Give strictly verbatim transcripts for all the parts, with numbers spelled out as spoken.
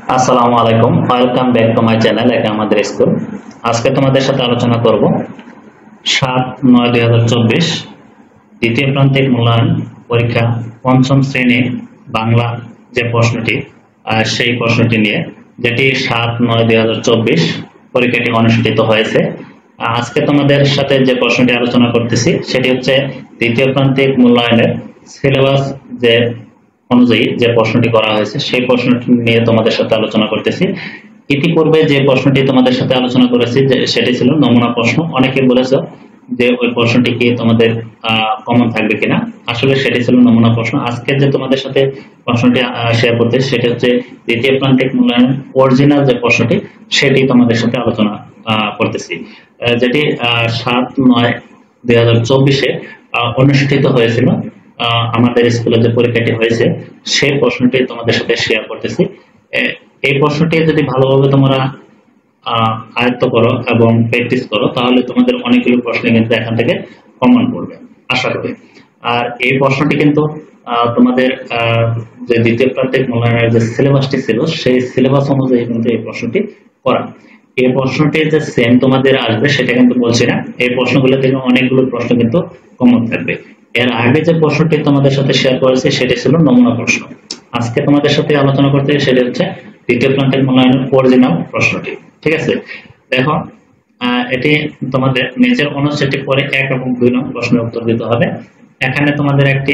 আসসালামু আলাইকুম, welcome back to my channel একা আমাদের স্কুল। আজকে তোমাদের সাথে আলোচনা করব সাত নয় দুই হাজার চব্বিশ দ্বিতীয় প্রান্তিক মূল্যায়ন পরীক্ষা পঞ্চম শ্রেণী বাংলা যে প্রশ্নটি সেই প্রশ্নটি নিয়ে, যেটি সাত নয় দুই হাজার চব্বিশ পরীক্ষাটি অনুষ্ঠিত হয়েছে। আজকে তোমাদের সাথে যে প্রশ্নটি আলোচনা করতেছি সেটি হচ্ছে দ্বিতীয় প্রান্তিক মূল্যায়নের সিলেবাস যে অনুযায়ী যে প্রশ্নটি করা হয়েছে সেই প্রশ্নটি নিয়ে তোমাদের সাথে আলোচনা করতেছি। ইতিপূর্বে যে প্রশ্নটি তোমাদের সাথে আলোচনা করেছি সেটি ছিল নমুনা প্রশ্ন। অনেকে বলেছে যে ওই প্রশ্নটি কি তোমাদের কমন থাকবে কিনা, আসলে সেটি ছিল নমুনা প্রশ্ন। আজকে যে তোমাদের সাথে প্রশ্নটি শেয়ার করতেছি সেটি হচ্ছে দ্বিতীয় প্রান্তিক মূল্যায়নের অরিজিনাল যে প্রশ্নটি সেটি তোমাদের সাথে আলোচনা করতেছি, যেটি সাত নয় দুই হাজার চব্বিশে অনুষ্ঠিত হয়েছিল। আমাদের স্কুলে যে পরীক্ষাটি হয়েছে সেই প্রশ্নটি তোমাদের সাথে শেয়ার করতেছি। এই প্রশ্নটি যদি ভালোভাবে তোমরা আয়ত্ত করো এবং প্র্যাকটিস করো তাহলে তোমাদের অনেকগুলো প্রশ্ন কিন্তু এখান থেকে কমন পড়বে আশা করি। আর এই প্রশ্নটি কিন্তু তোমাদের যে দ্বিতীয় প্রান্তিক মূল্যায়নের যে সিলেবাসটি ছিল সেই সিলেবাস অনুযায়ী কিন্তু এই প্রশ্নটি করা। এই প্রশ্নটি যে সেম তোমাদের আসবে সেটা কিন্তু বলছি না, এই প্রশ্নগুলো থেকে অনেকগুলো প্রশ্ন কিন্তু কমন থাকবে। এর আগে যে প্রশ্নটি তোমাদের সাথে শেয়ার করেছি সেটি ছিল নমুনা প্রশ্ন। আজকে তোমাদের সাথে আলোচনা করতে সেটি হচ্ছে দ্বিতীয় প্রান্তিক মূল্যায়নের অরিজিনাল প্রশ্নটি। ঠিক আছে, দেখো এটি তোমাদের নিচের অনুচ্ছেদটি পরে এক এবং দুই নম্বর প্রশ্নের উত্তর দিতে হবে। এখানে তোমাদের একটি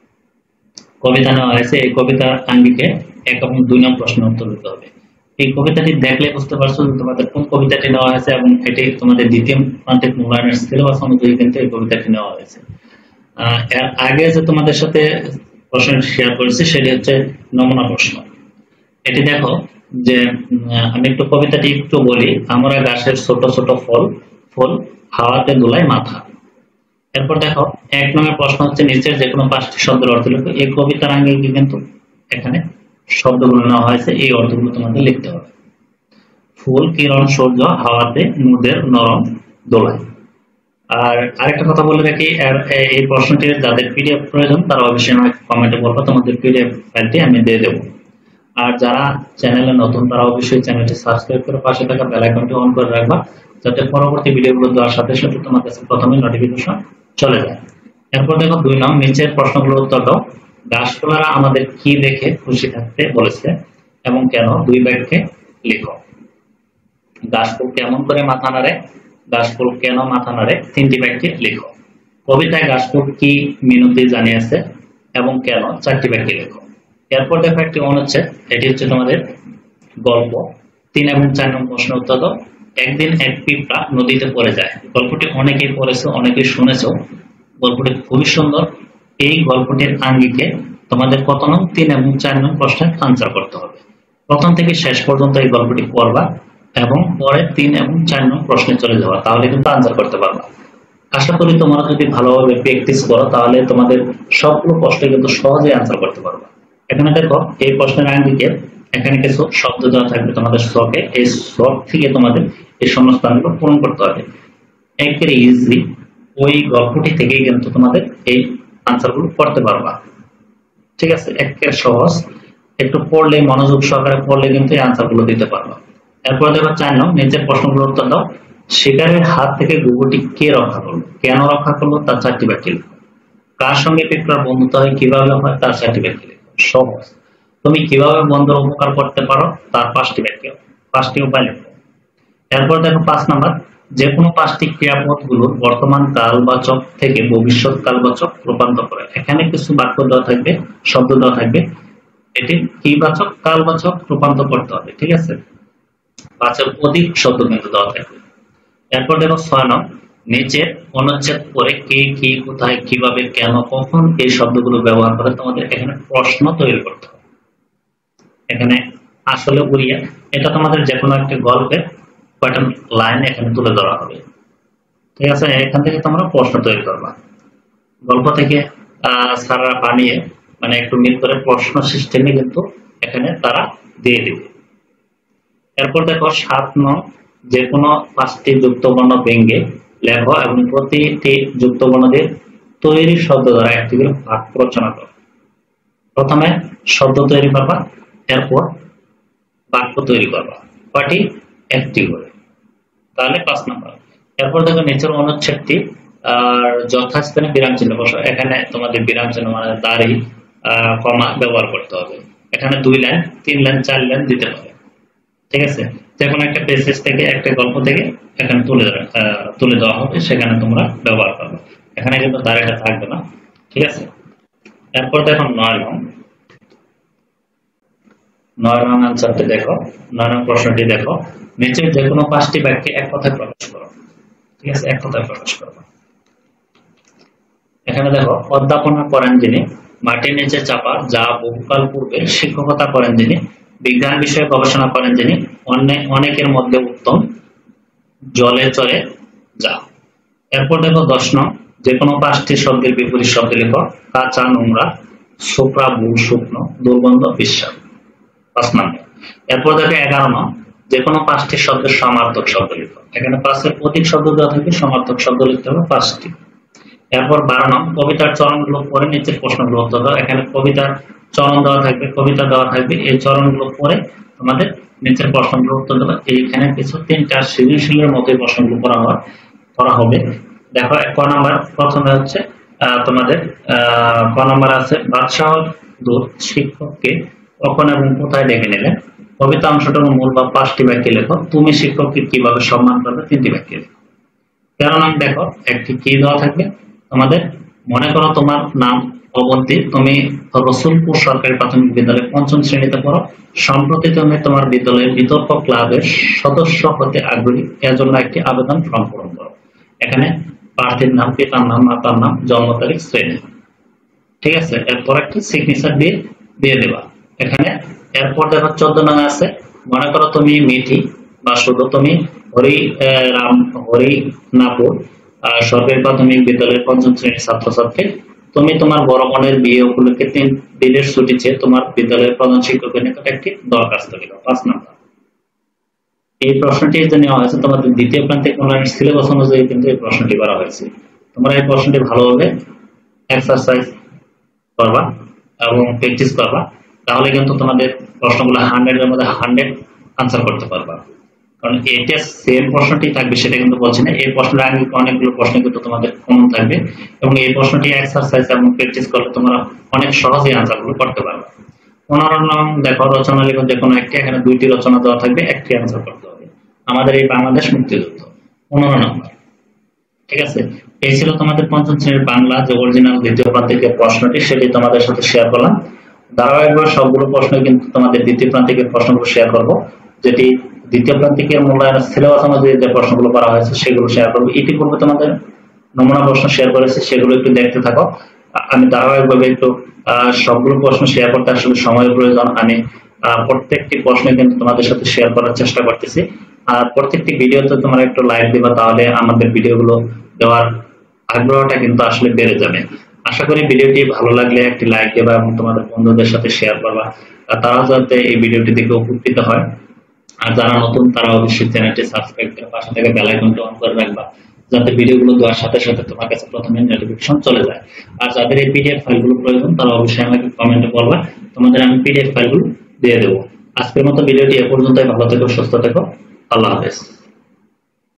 কবিতা নেওয়া হয়েছে, এই কবিতার আঙ্গিকে এক এবং দুই নম্বর প্রশ্নের উত্তর দিতে হবে। এই কবিতাটি দেখলে বুঝতে পারছো যে তোমাদের কোন কবিতাটি নেওয়া হয়েছে এবং এটি তোমাদের দ্বিতীয় প্রান্তিক মূল্যায়নের সিলেবাস অনুযায়ী কিন্তু এই কবিতাটি নেওয়া হয়েছে। এর আগে যে তোমাদের সাথে প্রশ্ন শেয়ার করেছি সেটি হচ্ছে নমুনা প্রশ্ন। এটি দেখো যে আমি একটু কবিতাটি একটু বলি। আমরা গাছের ছোট ছোট ফল, ফল হাওয়াতে দোলায় মাথা। এরপর দেখো এক নম্বর প্রশ্ন হচ্ছে নিচের যে কোনো পাঁচটি শব্দের অর্থ লিখো। এই কবিতার আগে কিন্তু এখানে শব্দগুলো নেওয়া হয়েছে, এই অর্থগুলো তোমাদের লিখতে হবে। ফুল, কিরণ, সূর্য, হাওয়াতে, নূরের নরম দোলায়। আর আরেকটা কথা বলে রাখি, এই প্রশ্নটির যাদের পিডিএফ প্রয়োজন তারা অবশ্যই আমাকে কমেন্টে বলবো, তোমাদের পিডিএফ ফাইলটি আমি দিয়ে দেবো। আর যারা চ্যানেলে নতুন তারা অবশ্যই চ্যানেলটি সাবস্ক্রাইব করে পাশে থাকা বেল আইকনটি অন করে রাখবা, যাতে পরবর্তী ভিডিওগুলো দেওয়ার সাথে সাথে তোমার কাছে প্রথমে নোটিফিকেশন চলে যায়। এরপর দেখো দুই নং নিচের প্রশ্নগুলোর উত্তর দাও। গাছপালারা আমাদের কি দেখে খুশি থাকতে বলেছে এবং কেন? দুই বাক্যে লিখো। গাছফুল কেমন করে মাথা নাড়ে, গাছফুল কেন মাথা নাড়ে, তিনটি বাক্যে লিখো। কবিতায় গাছফুল কি মিনতি জানিয়েছে এবং কেন, চারটি বাক্যে লিখো। এরপর দেখো একটি অনুচ্ছেদ, এটি হচ্ছে তোমাদের গল্প। তিন এবং চার নম্বর প্রশ্ন উত্তর দাও। একদিন এক পিঁপড়া নদীতে পড়ে যায়। গল্পটি অনেকেই পড়েছো, অনেকেই শুনেছো। গল্পটি খুবই সুন্দর। এই গল্পটির আঙ্গিকে তোমাদের কত নং তিন এবং চার নং প্রশ্নের আনসার করতে হবে। প্রথম থেকে শেষ পর্যন্ত এই গল্পটি পড়বা এবং পরে তিন এবং চার নং প্রশ্নে চলে যাওয়া, তাহলে কিন্তু আনসার করতে পারবা। আশা করি তোমরা যদি ভালোভাবে প্র্যাকটিস করো তাহলে তোমাদের সবগুলো প্রশ্নে কিন্তু সহজেই আনসার করতে পারবা। এখানে দেখো এই প্রশ্নের আঙ্গিকে এখানে কিছু শব্দ দেওয়া থাকবে তোমাদের শখে, এই শখ থেকে তোমাদের এই শূন্যস্থানগুলো পূরণ করতে হবে। একেবারে ইজি, ওই গল্পটি থেকেই কিন্তু তোমাদের এই আনসারগুলো করতে পারবা। ঠিক আছে, একেবারে সহজ, একটু পড়লে মনোযোগ সহকারে পড়লে কিন্তু এই আনসারগুলো দিতে পারবা। এরপর দেখো চার নং নিচের প্রশ্নগুলোর উত্তর দাও। শিকারের হাত থেকে ঘুঘুটি কে রক্ষা করলো, কেন রক্ষা করলো, তার চারটি বাক্যে লিখো। কার সঙ্গে পিঁপড়ার বন্ধুত্ব হয়, কিভাবে হয়, তার চারটি বাক্যে লিখো। সহজ। তুমি কিভাবে বন্ধুর উপকার করতে পারো তার পাঁচটি বাক্যে পাঁচটি উপায় লিখো। এরপর দেখো পাঁচ নাম্বার, যে কোনো পাঁচটি ক্রিয়াপদ গুলোর বর্তমান কালবাচক থেকে ভবিষ্যৎ কালবাচক রূপান্তর করে। এখানে কিছু বাক্য দেওয়া থাকবে, শব্দ দেওয়া থাকবে, এটি কি বাচক কালবাচক রূপান্তর করতে হবে। ঠিক আছে, পাঁচের অধিক শব্দ কিন্তু দেওয়া থাকবে। এরপর দেখো ছয় নং নিচে অনুচ্ছেদ পরে কে, কি, কোথায়, কিভাবে, কেন, কখন এই শব্দগুলো ব্যবহার করে তোমাদের এখানে প্রশ্ন তৈরি করতে হবে। এখানে আসলে উড়িয়ে এটা তোমাদের যে কোনো একটা গল্পের কয়েকটা লাইন এখানে তুলে ধরা হবে। ঠিক আছে, এখান থেকে তোমরা প্রশ্ন তৈরি করবা। গল্প থেকে আহ সারা বানিয়ে মানে একটু মিল করে প্রশ্ন সিস্টেমে কিন্তু এখানে তারা দিয়ে দিবে। এরপর দেখো সাত নং যে কোনো পাঁচটি যুক্তবর্ণ ব্যঙ্গে লেখো এবং প্রতিটি যুক্তবর্ণ দিয়ে তৈরি শব্দ দ্বারা একটি করে বাক্য রচনা করো। প্রথমে শব্দ তৈরি করবা, এরপর বাক্য তৈরি করবা। কয়টি? একটি করে। তাহলে পাঁচ নাম্বার। এরপর দেখো নিচের অনুচ্ছেদটি আর যথাস্থানে বিরাম চিহ্ন বসাও। এখানে তোমাদের বিরাম চিহ্ন মানে দাঁড়ি কমা ব্যবহার করতে হবে। এখানে দুই লাইন, তিন লাইন, চার লাইন দিতে হবে। ঠিক আছে, যে কোনো একটা পেসেজ থেকে, একটা গল্প থেকে এখানে তুলে তুলে দেওয়া হবে, সেখানে তোমরা ব্যবহার করবে। এখানে কিন্তু দাঁড়িটা থাকবে না। ঠিক আছে, এরপর দেখো নয় নং নয় নং আনসারটি দেখো। নয় নং প্রশ্নটি দেখো, নিচে যে কোনো পাঁচটি বাক্যে এক কথায় প্রকাশ করো। ঠিক আছে, এক কথায় প্রকাশ করো। এখানে দেখো, অধ্যাপনা করেন যিনি, মাটির নিচে চাপা যা বহুকাল পূর্বে, শিক্ষকতা করেন যিনি, বিজ্ঞান বিষয়ে গবেষণা করেন যিনি, অনেকের মধ্যে উত্তম, জলে চলে যা। এরপর দেখো দশ নং, যে কোনো পাঁচটি শব্দের বিপরীত শব্দ লেখো। কাঁচা, নোংরা, শুকরা, ভুল, শুকনো, দুর্গন্ধ, বিশ্বাস। পাঁচ নম্বর। এরপর দেখো এগারো নং, যে কোনো পাঁচটি শব্দের সমার্থক শব্দ লিখো। এখানে পাঁচের অধিক শব্দ দেওয়া থাকে, সমার্থক শব্দ লিখতে হবে পাঁচটি। এরপর বারো নং, কবিতার চরণগুলো পরে নিচের প্রশ্নগুলো উত্তর দাও। এখানে কবিতার চরণ দেওয়া থাকবে, কবিতা দেওয়া থাকবে, এই চরণগুলো পরে তোমাদের নিচের প্রশ্নগুলো উত্তর দেওয়া। এইখানে কিছু তিনটা সৃজনশীলের মতোই প্রশ্নগুলো করা হয় করা হবে। দেখো ক নাম্বার, প্রথমে হচ্ছে তোমাদের আহ ক নাম্বার আছে, বাদশাহ দূত শিক্ষককে কখন এবং কোথায় ডেকে নিলেন। কবিতা অংশটার মূল বা পাঁচটি বাক্যে লেখো। তুমি শিক্ষককে কিভাবে সম্মান করবে, তিনটি বাক্যে লেখো। তেরো নং দেখো, একটি কি দেওয়া থাকবে তোমাদের। মনে করো তোমার নাম অবন্তী, তুমি রসুলপুর সরকারি প্রাথমিক বিদ্যালয়ে পঞ্চম শ্রেণীতে পড়ো। সম্প্রতি তুমি তোমার বিদ্যালয়ের বিতর্ক ক্লাবের সদস্য হতে আগ্রহী, এর জন্য একটি আবেদন ফর্ম পূরণ করো। এখানে প্রার্থীর নাম, পিতার নাম, মাতার নাম, জন্ম তারিখ, শ্রেণী। ঠিক আছে, এরপর একটি সিগনেচার দিয়ে দিয়ে দেবা এখানে। এরপর দেখো চোদ্দ নং আছে, মনে করো তুমি মিঠি বা শুধু তুমি হরি রাম হরিনাপুর সরকারি প্রাথমিক বিদ্যালয়ের পঞ্চম শ্রেণীর ছাত্রছাত্রী। তুমি তোমার বড় বোনের বিয়ে উপলক্ষে তিন দিনের ছুটি চেয়ে তোমার বিদ্যালয়ের প্রধান শিক্ষকের নিকট একটি দরখাস্ত লিখো। পাঁচ নাম্বার। এই প্রশ্নটি যে নেওয়া হয়েছে তোমাদের দ্বিতীয় প্রান্তিক মূল্যায়নের সিলেবাস অনুযায়ী কিন্তু এই প্রশ্নটি করা হয়েছে। তোমরা এই প্রশ্নটি ভালোভাবে এক্সারসাইজ করবা এবং প্র্যাকটিস করবা, তাহলে কিন্তু তোমাদের প্রশ্নগুলো হান্ড্রেড এর মধ্যে হান্ড্রেড আনসার করতে পারবা। কারণ এটা সেম প্রশ্নটি থাকবে সেটা কিন্তু বলছি না, এই প্রশ্নের আগে অনেকগুলো প্রশ্ন কিন্তু তোমাদের কমন থাকবে এবং এই প্রশ্নটি এক্সারসাইজ এবং প্র্যাকটিস করলে তোমরা অনেক সহজেই আনসারগুলো করতে পারবে। পনেরো নং দেখো, রচনা লেখো যে কোনো একটি। এখানে দুইটি রচনা দেওয়া থাকবে, একটি আনসার করতে হবে। আমাদের এই বাংলাদেশ মুক্তিযুদ্ধ, পনেরো নম্বর। ঠিক আছে, এই ছিল তোমাদের পঞ্চম শ্রেণীর বাংলা যে অরিজিনাল দ্বিতীয় প্রান্তিকের প্রশ্নটি, সেটি তোমাদের সাথে শেয়ার করলাম। ধারাবাহিকভাবে সবগুলো প্রশ্ন কিন্তু তোমাদের দ্বিতীয় প্রান্তিকের প্রশ্নগুলো শেয়ার করবো, যেটি দ্বিতীয় প্রান্তিকের মূল্যায়নের সিলেবাস অনুযায়ী যে প্রশ্নগুলো করা হয়েছে সেগুলো শেয়ার করবো। ইতিপূর্বে তোমাদের নমুনা প্রশ্ন শেয়ার করেছি, সেগুলো একটু দেখতে থাকো। আমি ধারাবাহিকভাবে একটু আহ সবগুলো প্রশ্ন শেয়ার করতে আসলে সময়ের প্রয়োজন। আমি আহ প্রত্যেকটি প্রশ্ন কিন্তু তোমাদের সাথে শেয়ার করার চেষ্টা করতেছি। আর প্রত্যেকটি ভিডিওতে তোমরা একটু লাইক দিবা, তাহলে আমাদের ভিডিওগুলো দেওয়ার আগ্রহটা কিন্তু আসলে বেড়ে যাবে। আশা করি ভিডিওটি ভালো লাগলে একটি লাইক দেবা এবং তোমাদের বন্ধুদের সাথে শেয়ার করবা, তারাও যাতে এই ভিডিওটি দেখে উপকৃত হয়। আর যারা নতুন তারা অবশ্যই চ্যানেলটি সাবস্ক্রাইব করে পাশে থেকে বেল আইকনটি অন করে রাখবা, যাতে ভিডিওগুলো দেওয়ার সাথে সাথে তোমার কাছে প্রথমে নোটিফিকেশন চলে যায়। আর যাদের এই পিডিএফ ফাইলগুলো প্রয়োজন তারা অবশ্যই আমাকে কমেন্টে বলবা, তোমাদের আমি পিডিএফ ফাইলগুলো দিয়ে দেবো। আজকের মতো ভিডিওটি এ পর্যন্তই। ভালো থেকো, সুস্থ থেকো, আল্লাহ হাফেজ।